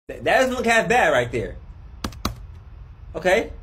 That doesn't look half bad right there. Okay.